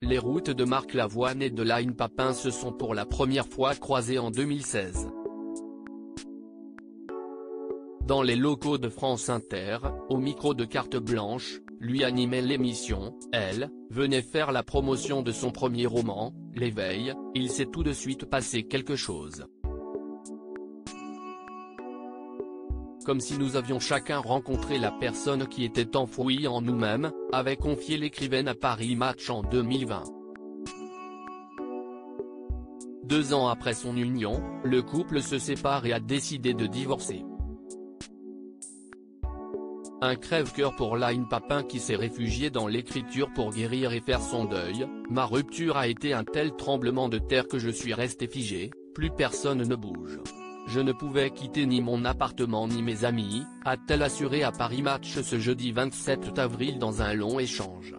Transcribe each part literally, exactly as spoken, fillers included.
Les routes de Marc Lavoine et de Line Papin se sont pour la première fois croisées en deux mille seize. Dans les locaux de France Inter, au micro de Carte Blanche, lui animait l'émission, elle, venait faire la promotion de son premier roman, L'éveil. Il s'est tout de suite passé quelque chose. Comme si nous avions chacun rencontré la personne qui était enfouie en nous-mêmes, avait confié l'écrivaine à Paris Match en deux mille vingt. Deux ans après son union, le couple se sépare et a décidé de divorcer. Un crève-cœur pour Line Papin qui s'est réfugié dans l'écriture pour guérir et faire son deuil. Ma rupture a été un tel tremblement de terre que je suis resté figé, plus personne ne bouge. Je ne pouvais quitter ni mon appartement ni mes amis, a-t-elle assuré à Paris Match ce jeudi vingt-sept avril dans un long échange.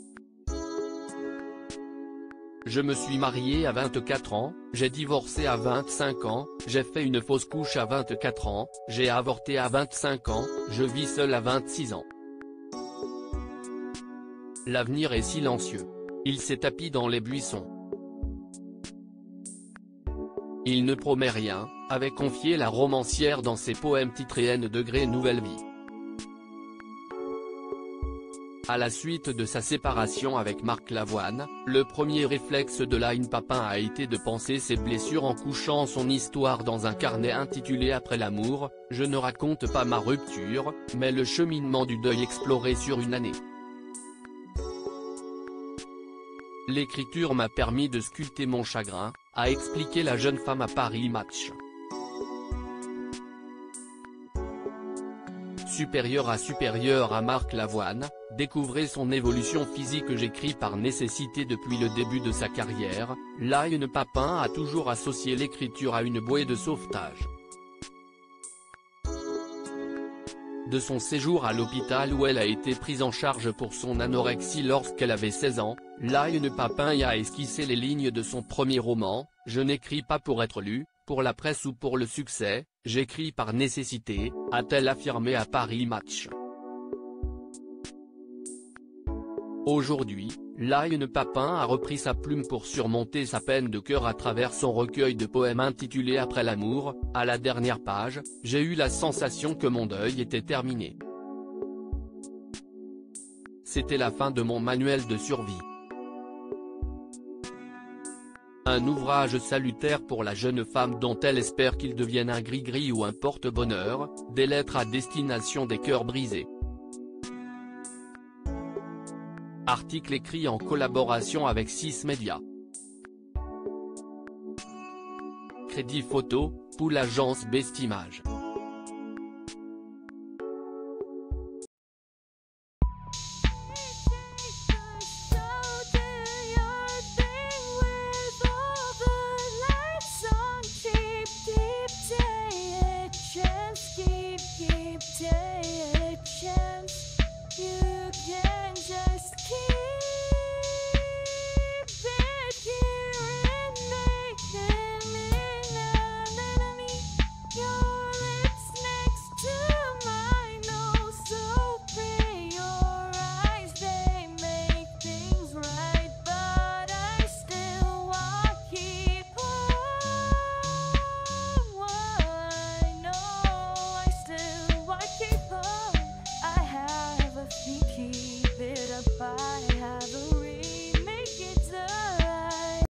Je me suis marié à vingt-quatre ans, j'ai divorcé à vingt-cinq ans, j'ai fait une fausse couche à vingt-quatre ans, j'ai avorté à vingt-cinq ans, je vis seul à vingt-six ans. L'avenir est silencieux. Il s'est tapi dans les buissons. Il ne promet rien, avait confié la romancière dans ses poèmes titrés N degré Nouvelle Vie. À la suite de sa séparation avec Marc Lavoine, le premier réflexe de Line Papin a été de penser ses blessures en couchant son histoire dans un carnet intitulé Après l'amour. Je ne raconte pas ma rupture, mais le cheminement du deuil exploré sur une année. L'écriture m'a permis de sculpter mon chagrin, a expliqué la jeune femme à Paris Match. Supérieur à supérieur à Marc Lavoine, découvrez son évolution physique. J'écris par nécessité depuis le début de sa carrière. Line Papin a toujours associé l'écriture à une bouée de sauvetage. De son séjour à l'hôpital où elle a été prise en charge pour son anorexie lorsqu'elle avait seize ans, Line Papin y a esquissé les lignes de son premier roman. Je n'écris pas pour être lu, pour la presse ou pour le succès, j'écris par nécessité, a-t-elle affirmé à Paris Match. Aujourd'hui, Line Papin a repris sa plume pour surmonter sa peine de cœur à travers son recueil de poèmes intitulé Après l'amour. À la dernière page, j'ai eu la sensation que mon deuil était terminé. C'était la fin de mon manuel de survie. Un ouvrage salutaire pour la jeune femme dont elle espère qu'il devienne un gris-gris ou un porte-bonheur, des lettres à destination des cœurs brisés. Article écrit en collaboration avec six Médias. Crédit photo, pour l'agence Best Images.